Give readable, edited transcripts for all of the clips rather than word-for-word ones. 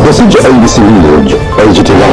Message LBC Village, LGT 1.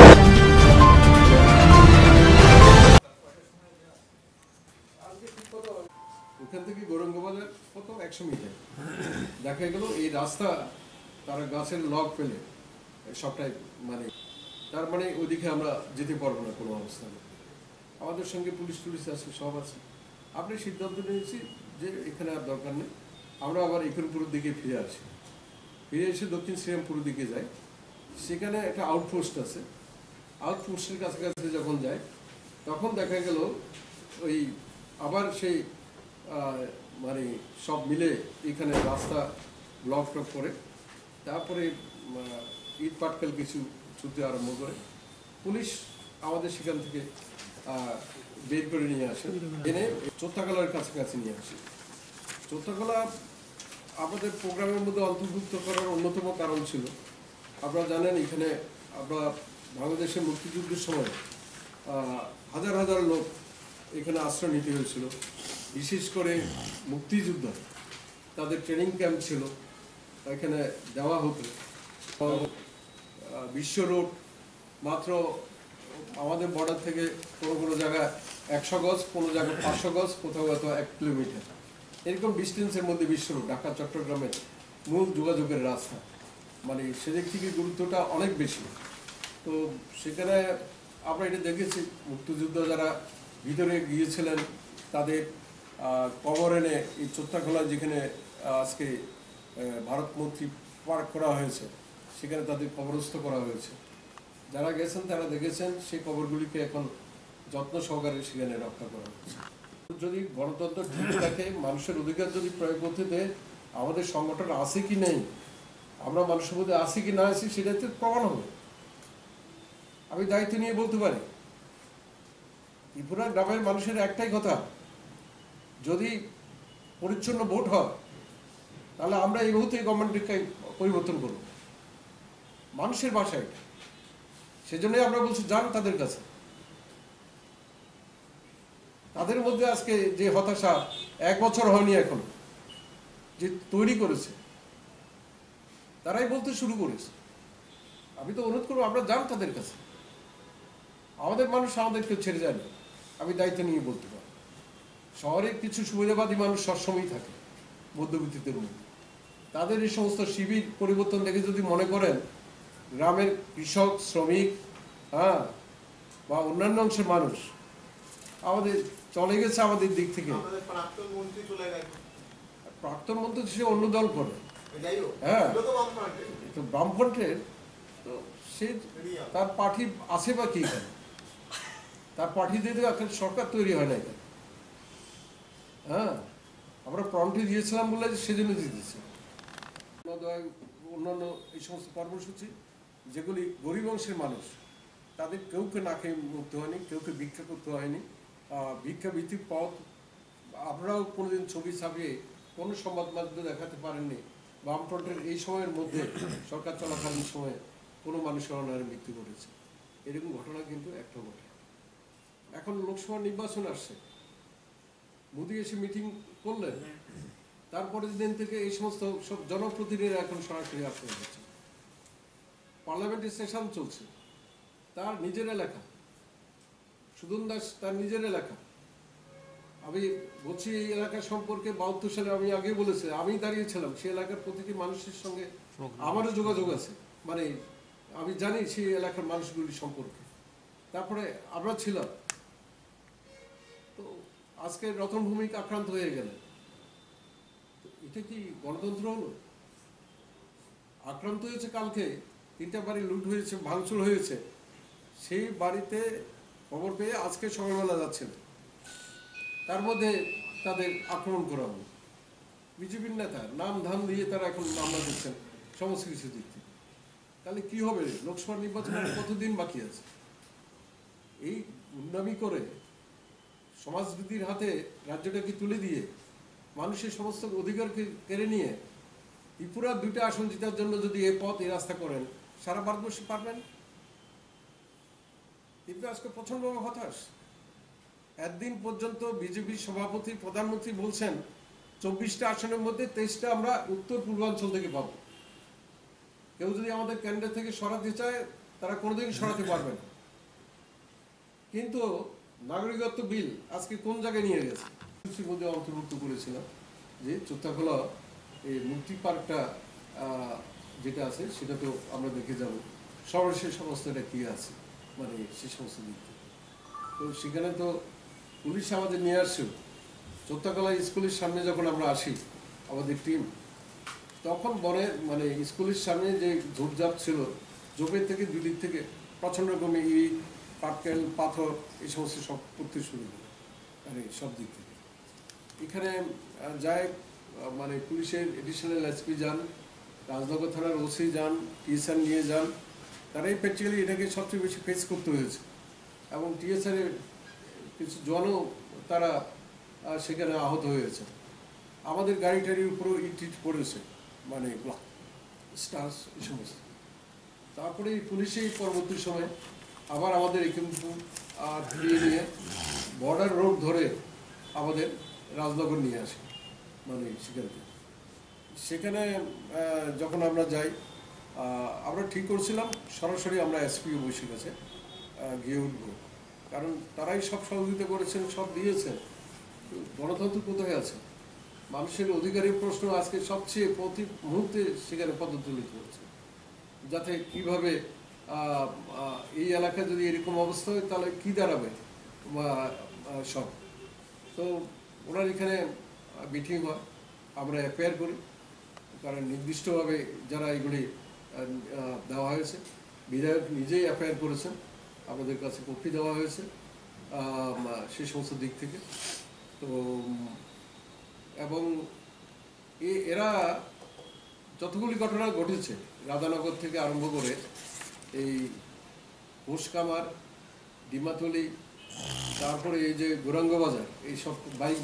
ওখান থেকে গৌরঙ্গবাজার কত 100 মিটার দেখা গেল এই রাস্তা তারা গাছের লগ ফেলে সবটাই মানে তার মানে ওইদিকে আমরা যেতে পারবো না কোনো অবস্থায়। আমাদের সঙ্গে পুলিশ আছে, সব আছে। আপনি সিদ্ধান্ত নিয়েছি যে এখানে আর দরকার নেই, আমরা আবার ইকনপুরের দিকে ফিরে আসি। ফিরে এসে দক্ষিণ শ্রীরামপুরের দিকে যাই, সেখানে একটা আউটপোস্ট আছে। আউটপোস্টের কাছাকাছি যখন যায় তখন দেখা গেল ওই আবার সেই মানে সব মিলে এখানে রাস্তা ব্লক টক করে, তারপরে ইট পাটকেল কিছু ছুটতে আরম্ভ করে। পুলিশ আমাদের সেখান থেকে বের করে নিয়ে আসে, এনে চোত্তাকলার কাছাকাছি নিয়ে আসে। চোত্তাকলা আমাদের প্রোগ্রামের মধ্যে অন্তর্ভুক্ত করার অন্যতম কারণ ছিল, আপনারা জানেন এখানে আমরা বাংলাদেশের মুক্তিযুদ্ধের সময় হাজার হাজার লোক এখানে আশ্রয় নিতে হয়েছিল। বিশেষ করে মুক্তিযোদ্ধা, তাদের ট্রেনিং ক্যাম্প ছিল, এখানে দেওয়া হতো। বিশ্ব রোড মাত্র আমাদের বর্ডার থেকে কোনো কোনো জায়গায় 100 গজ, কোনো জায়গায় 500 গজ, কোথাও হয়তো 1 কিলোমিটার, এরকম ডিস্টেন্সের মধ্যে বিশ্ব রোড ঢাকা চট্টগ্রামের মূল যোগাযোগের রাস্তা। মানে সেদিক থেকে গুরুত্বটা অনেক বেশি। তো সেখানে আমরা এটা দেখেছি, মুক্তিযুদ্ধ যারা ভিতরে গিয়েছিলেন তাদের কবর এনে এই চোত্তাকলায় যেখানে আজকে ভারত মন্ত্রী পার্ক করা হয়েছে সেখানে তাদের কবরস্থ করা হয়েছে। যারা গেছেন তারা দেখেছেন সেই কবরগুলিকে এখন যত্ন সহকারে সেখানে রক্ষা করা হচ্ছে। যদি গণতন্ত্র ঠিক থাকে, মানুষের অধিকার যদি প্রয়োগ করতে দেয়, আমাদের সংগঠন আছে কি নেই, আমরা মানুষের মধ্যে আছি কি না আছি, সেটাই তো প্রমাণ হবে। আমি দায়িত্ব নিয়ে বলতে পারি, ত্রিপুরা গ্রামের মানুষের একটাই কথা, যদি পরিচ্ছন্ন ভোট হয় তাহলে আমরা এই মুহূর্তে গভর্নমেন্টকে পরিবর্তন করব, মানুষের ভাষায়। সেজন্যই আমরা বলছি যান তাদের কাছে। তাদের মধ্যে আজকে যে হতাশা, 1 বছর হয়নি এখন যে তৈরি করেছে, তারাই বলতে শুরু করেছে। আমি তো অনুরোধ করবো আমরা যান তাদের কাছে। আমাদের মানুষ আমাদেরকে ছেড়ে যায়নি, আমি দায়িত্ব নিয়ে বলতে পারি। শহরে কিছু সুবিধাবাদী মানুষ সবসময়ই থাকে মধ্যবিত্তদের মধ্যে, তাদের এই সমস্ত শিবির পরিবর্তন দেখে যদি মনে করেন গ্রামের কৃষক, শ্রমিক, বা অন্যান্য অংশের মানুষ আমাদের চলে গেছে আমাদের দিক থেকে। প্রাক্তন মন্ত্রী সে অন্য দল করে, হ্যাঁ, তো বামফ্রন্টের, তো সে তার পার্টি আছে বা কি, তার পার্টি দিয়ে এখন সরকার তৈরি হয় না এখানে। হ্যাঁ, আমরা প্রম্পটি দিয়েছিলাম বলে সেজন্য দিতেছি। অন্যান্য এই সমস্ত কর্মসূচি যেগুলি গরিব অংশের মানুষ, তাদের কেউকে না খেয়ে মরতে হয়নি, কেউকে ভিক্ষা করতে হয়নি। ভিক্ষাবৃত্তির পথ আপনারাও কোনোদিন ছবি ছাপিয়ে কোনো সংবাদ মাধ্যমে দেখাতে পারেননি বামফ্রন্টের এই সময়ের মধ্যে সরকার চলাকালীন সময়ে কোনো মানুষের অনাহারে মৃত্যু ঘটেছে। এরকম ঘটনা কিন্তু একটা ঘটে। এখন লোকসভা নির্বাচন আসছে, মোদী এসে মিটিং করলেন, তারপরের দিন থেকে এই সমস্ত সব জনপ্রতিনিধিরা এখন সরাসরি আসতে হচ্ছে। পার্লামেন্টের সেশন চলছে, তার নিজের এলাকা, সুদন দাস তার নিজের এলাকা। আমি বলছি এই এলাকা সম্পর্কে 72 সালে আমি আগে বলেছি, আমি দাঁড়িয়েছিলাম সেই এলাকার প্রতিটি মানুষের সঙ্গে আমারও যোগাযোগ আছে, মানে আমি জানি সেই এলাকার মানুষগুলি সম্পর্কে। তারপরে আমরা ছিলাম, তো আজকে রতন ভূমিক আক্রান্ত হয়ে গেল, এটা কি গণতন্ত্র হলো? আক্রান্ত হয়েছে, কালকে 3টা বাড়ি লুট হয়েছে, ভাঙচুর হয়েছে, সেই বাড়িতে খবর পেয়ে আজকে সকালবেলা যাচ্ছিল, তার মধ্যে তাদের আক্রমণ করা হলো। বিজেপির নেতা নাম ধাম দিয়ে তারা এখন মামলা দিচ্ছেন সমস্ত কিছু দিক থেকে। তাহলে কি হবে? লোকসভা নির্বাচনের কতদিন বাকি আছে? এই গুন্ডামি করে সমাজবিধির হাতে রাজ্যটাকে তুলে দিয়ে মানুষের সমস্ত অধিকারকে কেড়ে নিয়ে ত্রিপুরা 2টা আসন জেতার জন্য যদি এই পথ এই রাস্তা করেন, সারা ভারতবর্ষে পারবেন? কিন্তু আজকে প্রচন্ডভাবে হতাশ। একদিন পর্যন্ত বিজেপির সভাপতি, প্রধানমন্ত্রী বলছেন 24টা আসনের মধ্যে 23টা আমরা উত্তর পূর্বাঞ্চল থেকে পাবো। কেউ যদি আমাদের ক্যান্ডিডেট থেকে সরাতে চায় তারা কোনোদিন সরাতে পারবে না। কিন্তু নাগরিকত্ব বিল আজকে কোন জায়গায় নিয়ে গেছে, কিছুর মধ্যে অন্তর্ভুক্ত করেছিলাম যে চোত্তাখোলা এই মুক্তি পার্কটা যেটা আছে সেটা তো আমরা দেখে যাব সর্বশেষ অবস্থাটা কী আছে, মানে সে সমস্ত দিক থেকে। তো সেখানে তো পুলিশ আমাদের নিয়ে আসছেও। চোত্তাখোলা স্কুলের সামনে যখন আমরা আসি আমাদের টিম, তখন বনে মানে স্কুলের সামনে যে ঝোপঝাপ ছিল, ঝোপের থেকে দুই দিক থেকে প্রচণ্ড রকমের ইট পাটকেল পাথর এই সমস্ত সব করতে শুরু করে, মানে সব দিক থেকে। এখানে যায় মানে পুলিশের এডিশনাল এসপি যান, রাজনগর থানার ওসি যান, টিএসআর নিয়ে যান, তারাই প্র্যাকটিক্যালি এটাকে সবচেয়ে বেশি ফেস করতে হয়েছে। এবং টিএসআরের কিছু জনও তারা সেখানে আহত হয়েছে। আমাদের গাড়ি টাড়ির উপরেও ইট ইট পড়েছে, মানে স্টার্স এই সমস্ত। তারপরে পুলিশেই পরবর্তী সময় আবার আমাদের কিন্তু ফিরিয়ে নিয়ে বর্ডার রোড ধরে আমাদের রাজনগর নিয়ে আসে, মানে সেখানে যখন আমরা যাই আমরা ঠিক করছিলাম সরাসরি আমরা এসপিও বসে গেছে গিয়ে উঠবো, কারণ তারাই সব সহযোগিতা করেছেন, সব দিয়েছেন। গণতন্ত্র কোথায় আছে? মানুষের অধিকারের প্রশ্ন আজকে সবচেয়ে প্রতি মুহূর্তে সেখানে পদতুলিত হচ্ছে, যাতে কিভাবে এই এলাকায় যদি এরকম অবস্থা হয় তাহলে কী দাঁড়াবে সব। তো ওনার এখানে মিটিং হয়, আমরা এফআইআর করি, কারণ নির্দিষ্টভাবে যারা এগুলি দেওয়া হয়েছে, বিধায়ক নিজেই এফআইআর করেছেন, আমাদের কাছে কপি দেওয়া হয়েছে সে সমস্ত দিক থেকে। তো এবং এরা যতগুলি ঘটনা ঘটেছে রাধানগর থেকে আরম্ভ করে এই ঘোষকামার, ডিমাতলি, তারপরে এই যে গৌরাঙ্গ বাজার, এই সব বাইক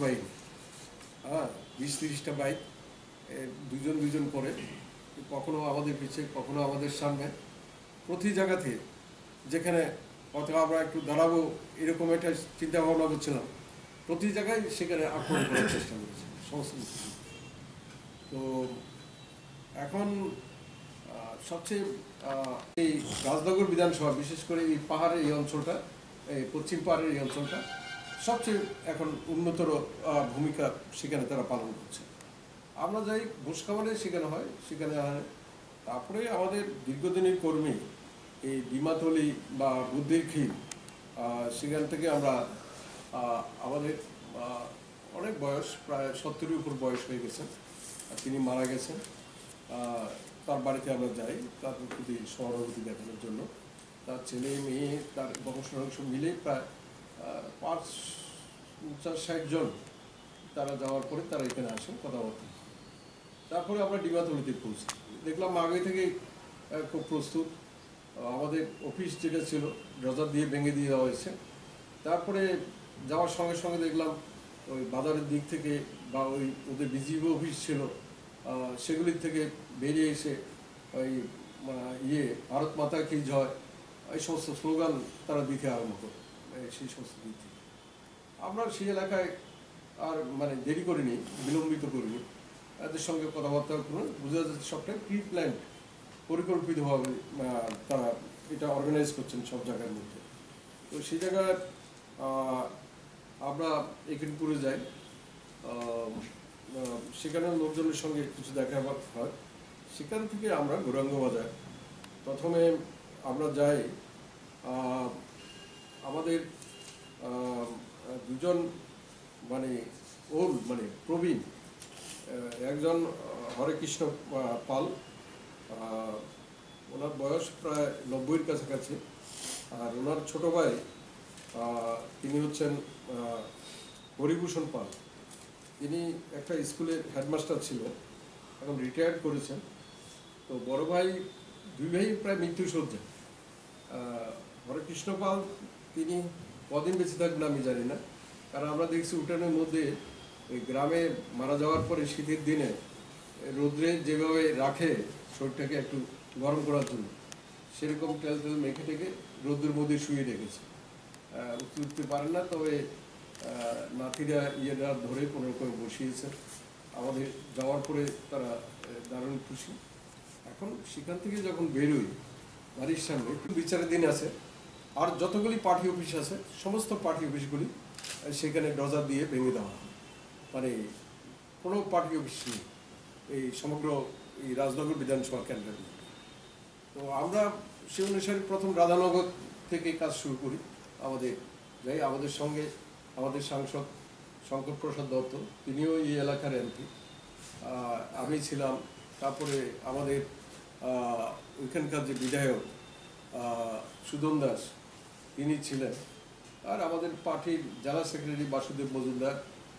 20-30টা বাইক দুজন দুজন করে, কখনো আমাদের পিছিয়ে কখনো আমাদের সামনে, প্রতি জায়গাতে যেখানে অথবা আমরা একটু দাঁড়াবো এরকম একটা চিন্তা ভাবনা করছিলাম, প্রতি জায়গায় সেখানে আক্রমণ করার চেষ্টা করেছে সমস্ত। তো এখন সবচেয়ে এই রাজনগর বিধানসভা, বিশেষ করে এই পাহাড়ের এই অঞ্চলটা, এই পশ্চিম পাহাড়ের এই অঞ্চলটা সবচেয়ে এখন উন্নতর ভূমিকা সেখানে তারা পালন করছে। আমরা যাই ঘোষখামারে, সেখানে হয়, সেখানে তারপরে আমাদের দীর্ঘদিনের কর্মী এই ডিমাতলি বা বুদ্ধির খিল, সেখান থেকে আমরা আমাদের অনেক বয়স, প্রায় 70-এর উপর বয়স হয়ে গেছেন, তিনি মারা গেছেন। তার বাড়িতে আমরা যাই তার প্রতি সহানুভূতি দেখানোর জন্য। তার ছেলে মেয়ে তার বংশ মিলে প্রায় 50-60 জন তারা যাওয়ার পরে তারা এখানে আসেন কথাবার্তা। তারপরে আমরা ডিমাতলিতে পৌঁছি, দেখলাম আগে থেকেই খুব প্রস্তুত। আমাদের অফিস যেটা ছিল ড্রজার দিয়ে ভেঙে দিয়ে দেওয়া হয়েছে। তারপরে যাওয়ার সঙ্গে সঙ্গে দেখলাম ওই বাজারের দিক থেকে বা ওই ওদের বিজিবি অফিস ছিল সেগুলির থেকে বেরিয়ে এসে ওই ভারত মাতা কি জয় এই সমস্ত স্লোগান তারা দিতে আরম্ভ করে। সেই সমস্ত দিক থেকে আমরা সেই এলাকায় আর মানে দেরি করিনি, বিলম্বিত করিনি, এদের সঙ্গে কথাবার্তা করে বোঝা যাচ্ছে সবটাই প্রি প্ল্যান্ড, পরিকল্পিতভাবে তারা এটা অর্গানাইজ করছেন সব জায়গার মধ্যে। তো সেই জায়গায় আমরা এখানপুরে যাই, সেখানে লোকজনের সঙ্গে কিছু দেখা হয়। সেখান থেকে আমরা গৌরাঙ্গ বাজার প্রথমে আমরা যাই। আমাদের দুজন মানে মানে প্রবীণ, একজন হরেকৃষ্ণ পাল, ওনার বয়স প্রায় 90-এর কাছাকাছি, আর ওনার ছোট ভাই তিনি হচ্ছেন হরিভূষণ পাল। তিনি একটা স্কুলের হেডমাস্টার ছিল, এখন রিটায়ার্ড করেছেন। তো বড় ভাই, দুই ভাই প্রায় মৃত্যুসজ্জায়। হরেকৃষ্ণ পাল তিনি কদিন বেঁচে থাকবেন আমি জানি না, কারণ আমরা দেখছি উঠানের মধ্যে ওই গ্রামে মারা যাওয়ার পরে শীতের দিনে রোদ্রে যেভাবে রাখে শরীরটাকে একটু গরম করার জন্য, সেরকম তেল তেল মেখে টেকে রোদ্রের মধ্যে শুয়ে রেখেছে, উঠতে পারেন না। তবে নাতিরা ইয়েরা ধরে কোনো রকম বসিয়েছে। আমাদের যাওয়ার পরে তারা দারুণ খুশি। এখন সেখান থেকে যখন বেরোই বাড়ির সামনে বিচারের দিন আছে, আর যতগুলি পার্টি অফিস আছে সমস্ত পার্টি অফিসগুলি সেখানে ডজার দিয়ে ভেঙে দেওয়া হয়। মানে কোনো পার্টি অফিস নেই এই সমগ্র এই রাজনগর বিধানসভা কেন্দ্রের মধ্যে। তো আমরা সে অনুসারে প্রথম রাধানগর থেকে কাজ শুরু করি। আমাদের সঙ্গে আমাদের সাংসদ শঙ্কর প্রসাদ দত্ত, তিনিও এই এলাকার এমপি, আমি ছিলাম, তারপরে আমাদের ওইখানকার যে বিধায়ক সুদন দাস তিনি ছিলেন, আর আমাদের পার্টির জেলা সেক্রেটারি বাসুদেব মজুমদার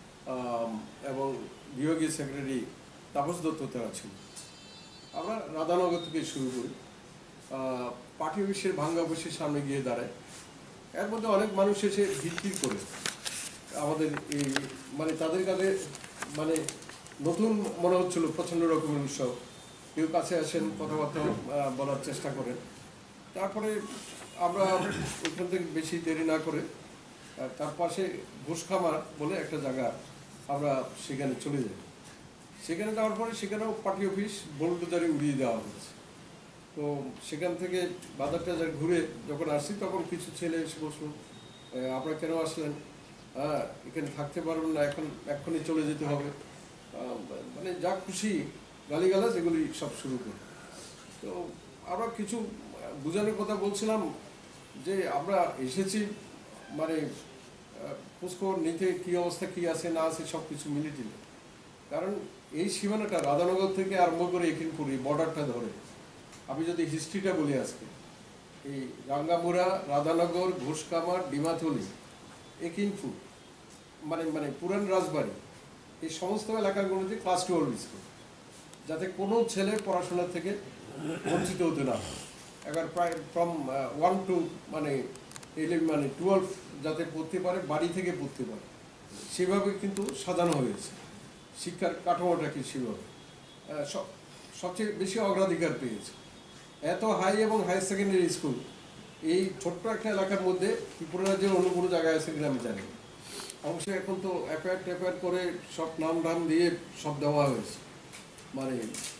এবং বিভাগীয় সেক্রেটারি তাপস দত্ত তারা ছিল। আমরা রাধানগর থেকে শুরু করি, পার্টি অফিসের ভাঙ্গা অফিসের সামনে গিয়ে দাঁড়ায়। এর মধ্যে অনেক মানুষ এসে ভিড় করে আমাদের এই মানে তাদের কাছে মানে নতুন মনে হচ্ছিল, প্রচণ্ড রকমের উৎসব। কেউ কাছে আসেন, কথাবার্তা বলার চেষ্টা করেন। তারপরে আমরা ওইখান থেকে বেশি দেরি না করে তার পাশে ঘোষখামার বলে একটা জায়গা, আমরা সেখানে চলে যাই। সেখানে যাওয়ার পরে সেখানেও পার্টি অফিস বোলডোজারে উড়িয়ে দেওয়া হয়েছে। তো সেখান থেকে বাজার টাজার ঘুরে যখন আসছি তখন কিছু ছেলে এসে বসলো, আপনারা কেন আসলেন, এখানে থাকতে পারবেন না, এক্ষুনি চলে যেতে হবে, মানে যা খুশি গালিগালাজ এগুলি সব শুরু করে। তো আমরা কিছু বোঝানোর কথা বলছিলাম যে আমরা এসেছি মানে খোঁজখবর নিতে, কী অবস্থা কী আছে না আছে সব কিছু মিলিয়ে। কারণ এই সীমানাটা রাধানগর থেকে আরম্ভ করে এখিনপুর এই বর্ডারটা ধরে আমি যদি হিস্ট্রিটা বলি, আজকে এই রাঙ্গামুড়া, রাধানগর, ঘোষকামার, ডিমাথলি, এখিনপুর মানে পুরান রাজবাড়ি, এই সমস্ত এলাকাগুলোতে ক্লাস 12 স্কুল, যাতে কোনো ছেলে পড়াশোনা থেকে বঞ্চিত হতে না হয়। এবার প্রায় ফ্রম 1 to মানে 12 যাতে পড়তে পারে, বাড়ি থেকে পড়তে পারে, সেভাবে কিন্তু সাজানো হয়েছে। শিক্ষার কাঠামোটাকে সেভাবে সবচেয়ে বেশি অগ্রাধিকার পেয়েছে। এত হাই এবং হায়ার সেকেন্ডারি স্কুল এই ছোট্ট একটা এলাকার মধ্যে ত্রিপুরা রাজ্যের অন্য কোনো জায়গায় আছে কিনা আমি জানি না। অবশ্যই এখন তো অ্যাপয়ার করে সব নাম দিয়ে সব দেওয়া হয়েছে, মানে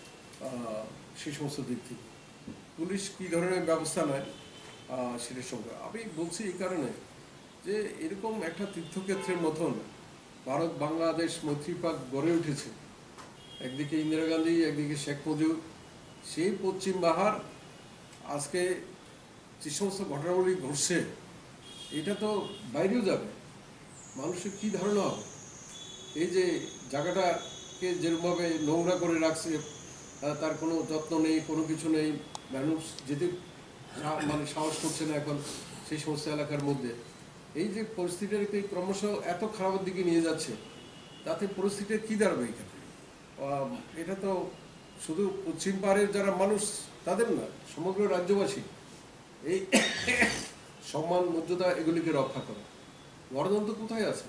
সেই সমস্ত দিক থেকে পুলিশ কী ধরনের ব্যবস্থা নেয় সেটার সঙ্গে আমি বলছি এই কারণে যে এরকম একটা তীর্থক্ষেত্রের মতন ভারত বাংলাদেশ মৈত্রীপাক গড়ে উঠেছে, একদিকে ইন্দিরা গান্ধী, একদিকে শেখ মুজিব, সেই পশ্চিম বাহার আজকে যে সমস্ত ঘটনাগুলি ঘটছে এটা তো বাইরেও যাবে, মানুষের কী ধারণা হবে। এই যে জায়গাটাকে যেরকমভাবে নোংরা করে রাখছে, তার কোনো যত্ন নেই, কোনো কিছু নেই, মানুষ যেতে মানে সাহস করছে না এখন সেই সমস্ত এলাকার মধ্যে। এই যে পরিস্থিতিটাকে ক্রমশ এত খারাপের দিকে নিয়ে যাচ্ছে, তাতে পরিস্থিতিটা কী দাঁড়াবে এখানে? এটা তো শুধু পশ্চিম পাহাড়ের যারা মানুষ তাদের না, সমগ্র রাজ্যবাসী এই সম্মান মর্যাদা এগুলিকে রক্ষা করে। গণতন্ত্র কোথায় আছে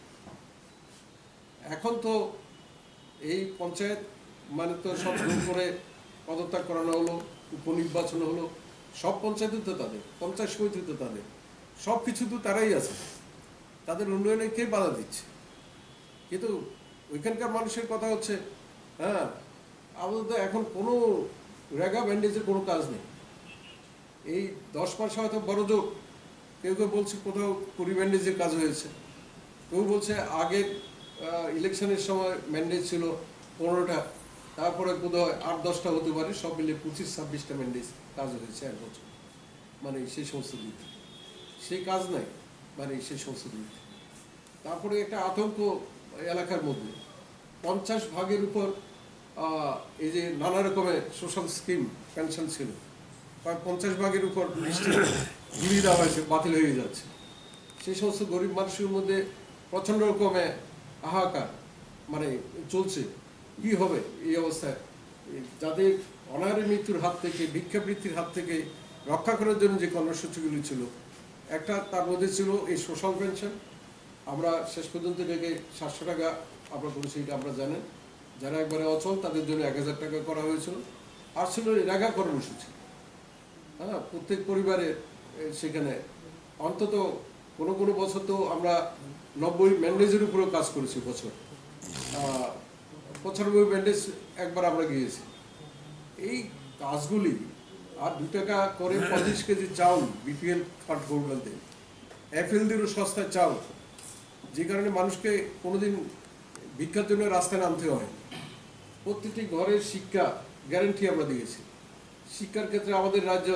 এখন? তো এই পঞ্চায়েত মানে তো সব ভুল করে পদত্যাগ করানো হলো, উপনির্বাচন হলো, সব পঞ্চায়েতই তো তাদের, পঞ্চায়েত সমিতি তো তাদের, সব কিছু তো তারাই আছে, তাদের উন্নয়নে কে বাধা দিচ্ছে? কিন্তু ওইখানকার মানুষের কথা হচ্ছে আপাতত এখন কোনো রেগা ব্যান্ডেজের কোনো কাজ নেই। এই 10 মাস হয়তো বড় জোর, কেউ বলছে কোথাও 20 ব্যান্ডেজের কাজ হয়েছে, কেউ বলছে আগের ইলেকশনের সময় ম্যান্ডেজ ছিল 15টা, তারপরে বোধহয় 8-10টা হতে পারে, সব মিলে 25-26টা ম্যান্ডেজ কাজ হয়েছে 1 বছর। মানে সেই সমস্ত দিক সেই কাজ নাই, মানে সেই সমস্ত দিক। তারপরে একটা আতঙ্ক এলাকার মধ্যে 50 ভাগের উপর এই যে নানা রকমের সোশ্যাল স্কিম পেনশন ছিল, প্রায় 50 ভাগের উপর ঘুরিয়ে দেওয়া হয়েছে, বাতিল হয়ে যাচ্ছে। সেই সমস্ত গরিব মানুষের মধ্যে প্রচণ্ড রকমের হাহাকার মানে চলছে, কি হবে এই অবস্থায়? যাদের অনাহারে মৃত্যুর হাত থেকে, ভিক্ষাবৃত্তির হাত থেকে রক্ষা করার জন্য যে কর্মসূচিগুলি ছিল, একটা তার মধ্যে ছিল এই সোশ্যাল পেনশন। আমরা শেষ পর্যন্ত রেখে 700 টাকা আমরা করেছি, এটা আমরা জানেন। যারা একবারে অচল তাদের জন্য 1000 টাকা করা হয়েছিল। আর ছিল রেগা কর্মসূচি, প্রত্যেক পরিবারে সেখানে অন্তত কোনো বছর তো আমরা 90 ব্যান্ডেজের উপরেও কাজ করেছি, বছর 95 ব্যান্ডেজ একবার আমরা গিয়েছি। এই কাজগুলি আর 2 টাকা করে 25 কেজি চাউল বিপিএল ফান্ড করতে এফএলদিরও সস্তায় চাউল, যে কারণে মানুষকে কোনোদিন ভিক্ষার জন্য রাস্তায় নামতে হয়। প্রতিটি ঘরের শিক্ষা গ্যারান্টি আমরা দিয়েছি। শিক্ষার ক্ষেত্রে আমাদের রাজ্য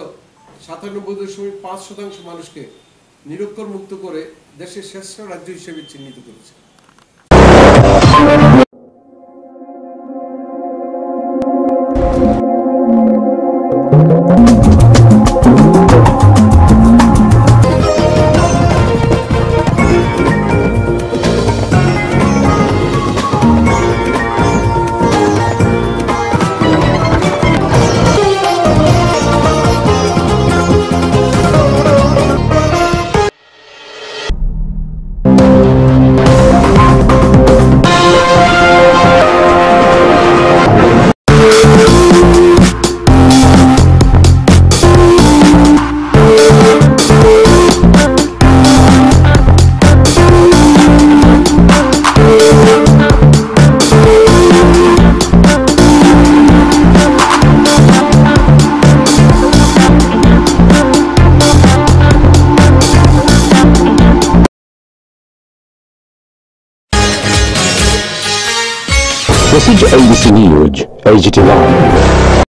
97.5% মানুষকে নিরক্ষর মুক্ত করে দেশের শ্রেষ্ঠ রাজ্য হিসেবে চিহ্নিত করেছে। Message ABC News, IGTV.